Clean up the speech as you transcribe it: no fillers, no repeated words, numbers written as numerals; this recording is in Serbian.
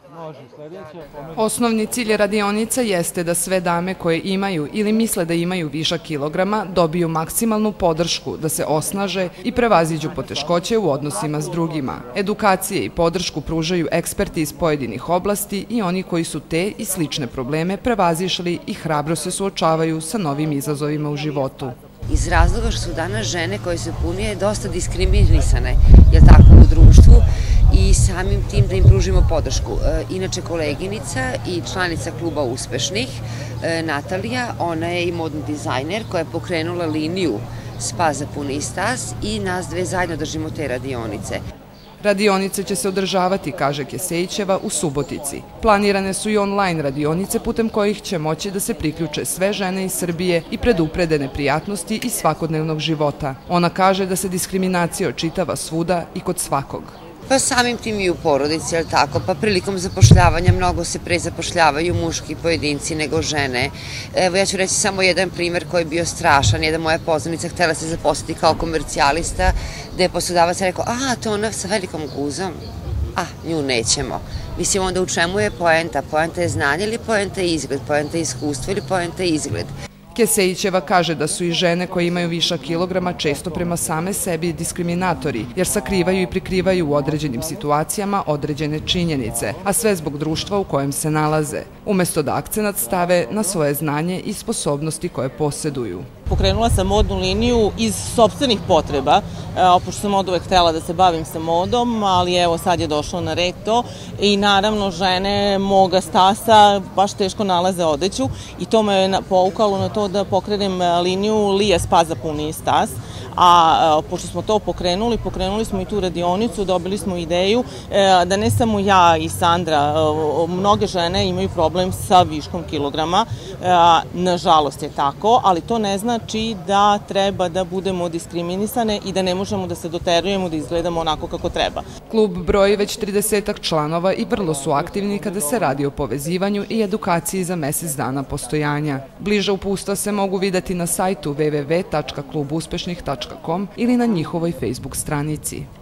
Osnovni cilj radionica jeste da sve dame koje imaju ili misle da imaju višak kilograma dobiju maksimalnu podršku da se osnaže i prevaziđu poteškoće u odnosima s drugima. Edukacije i podršku pružaju eksperti iz pojedinih oblasti i oni koji su te i slične probleme prevazišli i hrabro se suočavaju sa novim izazovima u životu. Iz razloga što su danas žene koje su punije dosta diskriminisane, je tako, u društvu i samim tim da im pružimo podršku. Inače, koleginica i članica kluba Uspešnih, Natalija, ona je i modni dizajner koja je pokrenula liniju Spa za puniji stas i nas dve zajedno držimo te radionice. Radionice će se održavati, kaže Kesejićeva, u Subotici. Planirane su i online radionice putem kojih će moći da se priključe sve žene iz Srbije i preduprede neprijatnosti iz svakodnevnog života. Ona kaže da se diskriminacija očitava svuda i kod svakog. Pa samim tim i u porodici, je li tako? Pa prilikom zapošljavanja mnogo se pre zapošljavaju muški pojedinci nego žene. Evo, ja ću reći samo jedan primer koji je bio strašan. Jedna moja poznanica htjela se zaposliti kao komercijalista, gde je poslodavac rekao, to ona sa velikom guzom, nju nećemo. Mislim, onda u čemu je poenta? Poenta je znanje ili poenta je izgled? Poenta je iskustvo ili poenta je izgled? Kesejićeva kaže da su i žene koje imaju višak kilograma često prema same sebi diskriminatori, jer sakrivaju i prikrivaju u određenim situacijama određene činjenice, a sve zbog društva u kojem se nalaze, umesto da akcenat stave na svoje znanje i sposobnosti koje posjeduju. Pokrenula sam modnu liniju iz sopstvenih potreba, pošto sam od uvek htela da se bavim sa modom, ali evo sad je došlo na red to i naravno žene moga stasa baš teško nalaze odeću i to me je poukalo na to da pokrenem liniju Lija Spa za puniji stas. A pošto smo to pokrenuli smo i tu radionicu, dobili smo ideju da ne samo ja i Sandra, mnoge žene imaju problem sa viškom kilograma, nažalost je tako, ali to ne znači da treba da budemo diskriminisane i da ne možemo da se doterujemo da izgledamo onako kako treba. Klub broji već 30-ak članova i vrlo su aktivni kada se radi o povezivanju i edukaciji za mesec dana postojanja. Bliža uputstva se mogu videti na sajtu www.klubuspešnih.com ili na njihovoj Facebook stranici.